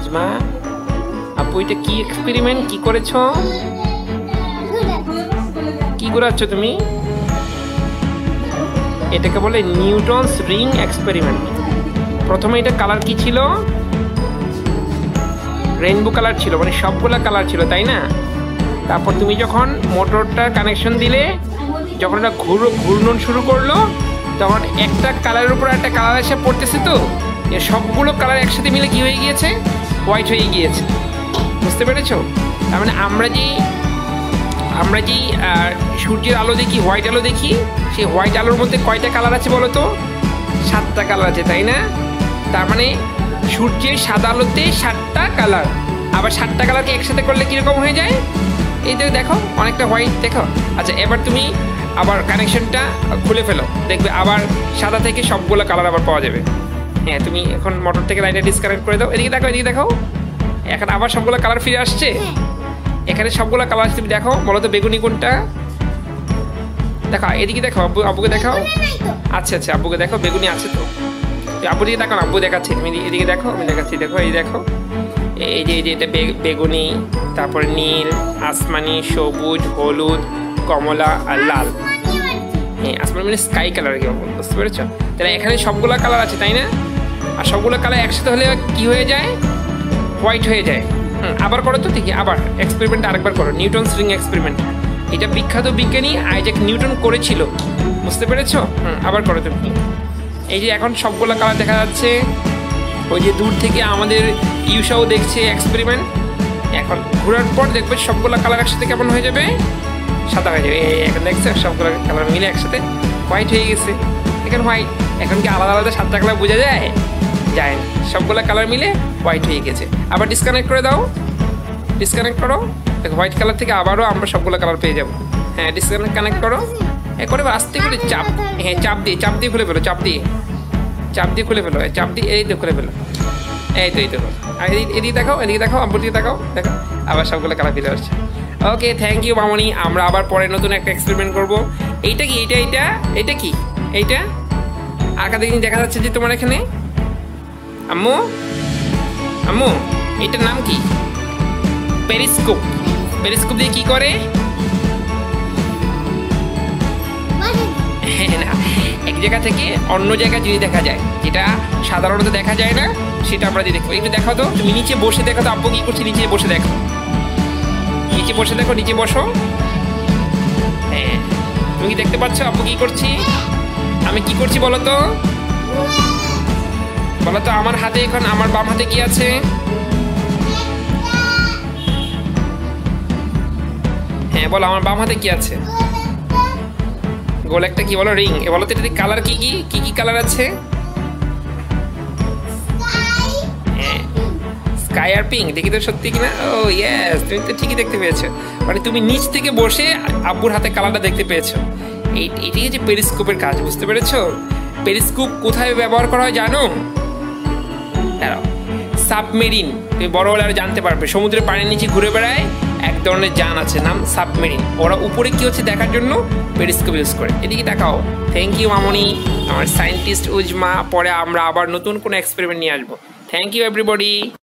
উজমা আপু এটা কি এক্সপেরিমেন্ট কি করেছো? কি ঘোরাচ্ছ তুমি? এটাকে বলে নিউটনস রিং এক্সপেরিমেন্ট। প্রথমে এটা কালার কি ছিল? রেইনবো কালার ছিল, মানে সবগুলা কালার ছিল, তাই না? তারপর তুমি যখন মোটরটার কানেকশন দিলে, যখন এটা ঘূর্ণন শুরু করলো, তখন একটা কালারের উপর একটা কালার এসে পড়তেছে, তো সবগুলো কালার একসাথে মিলে কি হয়ে গিয়েছে? হোয়াইট হয়ে গিয়েছে। বুঝতে পেরেছো? তার মানে আমরা যেই সূর্যের আলো দেখি, হোয়াইট আলো দেখি, সেই হোয়াইট আলোর মধ্যে কয়টা কালার আছে বলো তো? 7টা কালার আছে, তাই না? তার মানে সূর্যের সাদা আলোতে 7টা কালার। আবার 7টা কালারকে একসাথে করলে কীরকম হয়ে যায়? এই তো দেখো অনেকটা হোয়াইট, দেখো। আচ্ছা, এবার তুমি আবার কানেকশনটা খুলে ফেলো, দেখবে আবার সাদা থেকে সবগুলো কালার আবার পাওয়া যাবে। হ্যাঁ, তুমি এখন মোটর থেকে লাইনটা ডিসকানেক্ট করে দাও। এদিকে দেখো, এদিকে দেখো, এখন আবার সবগুলো কালার ফিরে আসছে। এখানে সবগুলো কালার আসছে, তুমি দেখো, বলো তো বেগুনি কোনটা? দেখো, এদিকে দেখো, আব্বুকে দেখাও। আচ্ছা আচ্ছা, আব্বুকে দেখো, বেগুনি আছে তো। আব্বু দিকে দেখো না, আব্বু দেখাচ্ছি, তুমি এদিকে দেখো, আমি দেখাচ্ছি। দেখো, এই দেখো, এই যে এটা বেগুনি, তারপরে নীল, আসমানি, সবুজ, হলুদ, কমলা আর লাল। হ্যাঁ, আসমানি মানে স্কাই কালার, কি বুঝতে পেরেছো? তাহলে এখানে সবগুলো কালার আছে, তাই না? আর সবগুলো কালার একসাথে হলে কি হয়ে যায়? হোয়াইট হয়ে যায়। আবার করো তো, দেখি আবার এক্সপেরিমেন্ট আরেকবার করো, নিউটনস রিং এক্সপেরিমেন্ট। এটা বিখ্যাত বিজ্ঞানী আইজ্যাক নিউটন করেছিল, বুঝতে পেরেছো? আবার করো তুমি। এই যে এখন সবগুলো কালার দেখা যাচ্ছে। ওই যে দূর থেকে আমাদের ইউসাও দেখছে এক্সপেরিমেন্ট। এখন ঘোরার পর দেখবে সবগুলো কালার একসাথে কেমন হয়ে যাবে? সাদা হয়ে যাবে। এখন দেখছো সবগুলো কালার মিলে একসাথে হোয়াইট হয়ে গেছে। এখন হোয়াইট, এখন কি আলাদা আলাদা 7টা কালার বোঝা যায়? যায় না, সবগুলো কালার মিলে হোয়াইট হয়ে গেছে। আবার ডিসকানেক্ট করে দাও, ডিসকানেক্ট করো, দেখো হোয়াইট কালার থেকে আবারও আমরা সবগুলো কালার পেয়ে যাবো। হ্যাঁ, কানেক্ট করো, করে আস্তে করে চাপ, হ্যাঁ চাপ দিয়ে খুলে ফেলো, চাপ দিয়ে খুলে ফেলো, চাপ দিয়ে এই তো খুলে ফেলো। এই তো আর এদিকে দেখো, আব্বুর দিকে দেখো, আবার সবগুলো কালার ফিরে আসছে। ওকে, থ্যাংক ইউ মামনি। আমরা আবার পরে নতুন একটা এক্সপেরিমেন্ট করবো। এইটা কি? এইটা কি? এইটা আর কাদের জিনিস দেখা যাচ্ছে যে তোমার এখানে? আম্মু, এটার নাম কি? পেরিস্কোপ। পেরিস্কোপ দিয়ে কি করে? না, এক জায়গা থেকে অন্য জায়গায় জিনিস দেখা যায়, যেটা সাধারণত দেখা যায় না, সেটা আমরা দিয়ে দেখবো। একটু দেখাও তো, তুমি নিচে বসে দেখো তো আব্বু কি করছে। নিচে বসে দেখো, নিচে বসো। হ্যাঁ, তুমি কি দেখতে পাচ্ছ আব্বু কি করছি? আমি কি করছি বলো তো? আমার হাতে এখন, আমার বাম হাতে কি আছে? হ্যাঁ বলো, আমার বাম হাতে কি আছে? গোল একটা কি বলো? রিং। বলো তো এটা কালার কি কালার আছে? স্কাই আর পিঙ্ক। দেখি তো সত্যি কিনা। ও ইয়েস, তুমি তো ঠিকই দেখতে পেয়েছো। মানে তুমি নিচ থেকে বসে আব্বুর হাতে কালারটা দেখতে পেয়েছো। এটাই হচ্ছে পেরিস্কোপের কাজ, বুঝতে পেরেছো? পেরিস্কোপ কোথায় ব্যবহার করা হয় জানো? সাবমেরিন। তুমি বড় হলে আর জানতে পারবে। সমুদ্রের পানির নিচে ঘুরে বেড়ায় এক ধরনের যান আছে, নাম সাবমেরিন। ওরা উপরে কি হচ্ছে দেখার জন্য পেরিস্কোপ ইউজ করে। এদিকে দেখাও। থ্যাংক ইউ মামনি, আমার সায়েন্টিস্ট উজমা। পরে আমরা আবার নতুন কোনো এক্সপেরিমেন্ট নিয়ে আসবো। Thank you everybody.